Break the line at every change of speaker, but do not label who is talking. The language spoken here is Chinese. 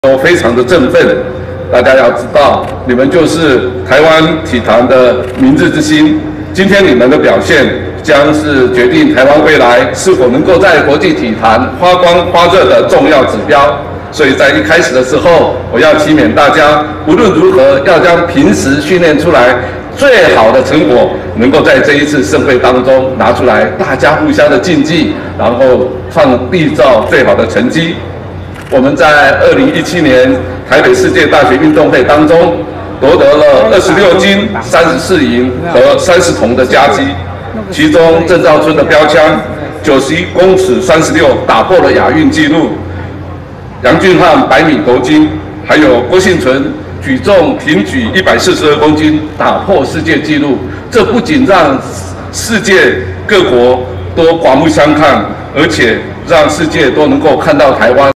都非常的振奋。大家要知道，你们就是台湾体坛的明日之星。今天你们的表现，将是决定台湾未来是否能够在国际体坛发光发热的重要指标。所以在一开始的时候，我要期勉大家，无论如何要将平时训练出来最好的成果，能够在这一次盛会当中拿出来，大家互相的竞技，然后缔造最好的成绩。我们在2017年台北世界大学运动会当中，夺得了26金、34银和30铜的佳绩，其中郑兆春的标枪91公尺36打破了亚运纪录，杨俊翰100米夺金，还有郭幸存举重挺举142公斤打破世界纪录。这不仅让世界各国都刮目相看，而且让世界都能够看到台湾。